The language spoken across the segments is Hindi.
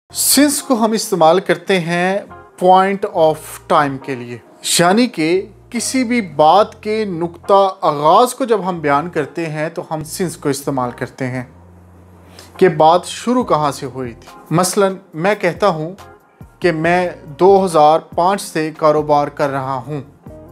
सिंस को हम इस्तेमाल करते हैं पॉइंट ऑफ टाइम के लिए, यानी कि किसी भी बात के नुक्ता आगाज़ को जब हम बयान करते हैं तो हम सिंस को इस्तेमाल करते हैं कि बात शुरू कहाँ से हुई थी। मसलन मैं कहता हूँ कि मैं 2005 से कारोबार कर रहा हूँ।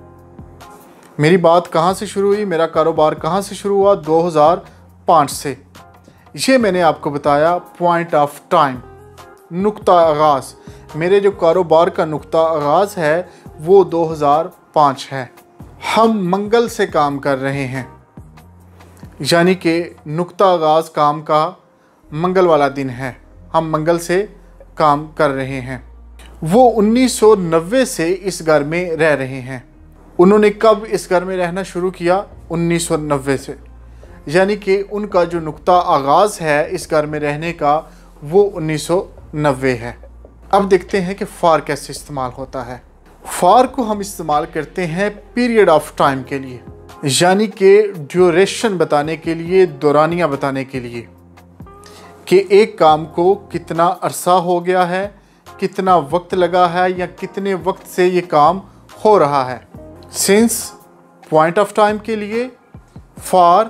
मेरी बात कहाँ से शुरू हुई, मेरा कारोबार कहाँ से शुरू हुआ? 2005 से। ये मैंने आपको बताया पॉइंट ऑफ टाइम, नुक्ता आगाज़। मेरे जो कारोबार का नुक्ता आगाज़ है वो 2005 है। हम मंगल से काम कर रहे हैं, यानी कि नुक्ता आगाज़ काम का मंगल वाला दिन है। हम मंगल से काम कर रहे हैं। वो 1990 से इस घर में रह रहे हैं। उन्होंने कब इस घर में रहना शुरू किया? 1990 से, यानी कि उनका जो नुक्ता आगाज़ है इस घर में रहने का वो 1990 है। अब देखते हैं कि फार कैसे इस्तेमाल होता है। फार को हम इस्तेमाल करते हैं पीरियड ऑफ टाइम के लिए, यानी कि ड्यूरेशन बताने के लिए, दौरानिया बताने के लिए कि एक काम को कितना अरसा हो गया है, कितना वक्त लगा है या कितने वक्त से ये काम हो रहा है। सिंस पॉइंट ऑफ टाइम के लिए, फार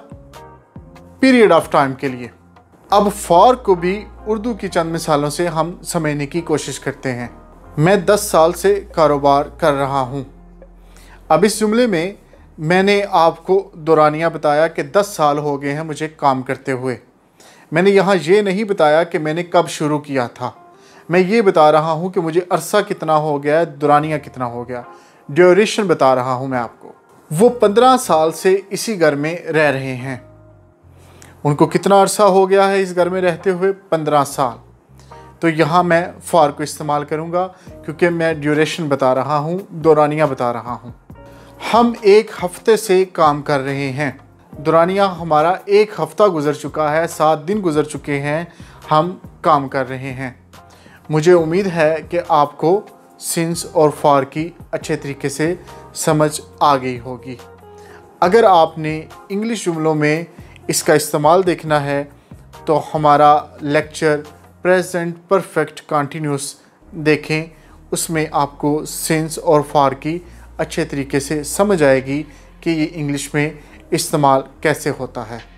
पीरियड ऑफ टाइम के लिए। अब फार को भी उर्दू की चंद मिसालों से हम समझने की कोशिश करते हैं। मैं 10 साल से कारोबार कर रहा हूँ। अब इस जुमले में मैंने आपको दौरानिया बताया कि 10 साल हो गए हैं मुझे काम करते हुए। मैंने यहाँ ये नहीं बताया कि मैंने कब शुरू किया था। मैं ये बता रहा हूँ कि मुझे अरसा कितना हो गया है, दौरानिया कितना हो गया, ड्यूरेशन बता रहा हूँ मैं आपको। वो 15 साल से इसी घर में रह रहे हैं। उनको कितना अरसा हो गया है इस घर में रहते हुए? 15 साल। तो यहाँ मैं फार को इस्तेमाल करूँगा क्योंकि मैं ड्यूरेशन बता रहा हूँ, दौरानिया बता रहा हूँ। हम 1 हफ्ते से काम कर रहे हैं। दौरानिया हमारा 1 हफ्ता गुजर चुका है, 7 दिन गुजर चुके हैं, हम काम कर रहे हैं। मुझे उम्मीद है कि आपको सिंस और फार की अच्छे तरीके से समझ आ गई होगी। अगर आपने इंग्लिश जुमलों में इसका इस्तेमाल देखना है तो हमारा लेक्चर प्रेजेंट परफेक्ट कंटिन्यूस देखें। उसमें आपको सिंस और फार की अच्छे तरीके से समझ आएगी कि ये इंग्लिश में इस्तेमाल कैसे होता है।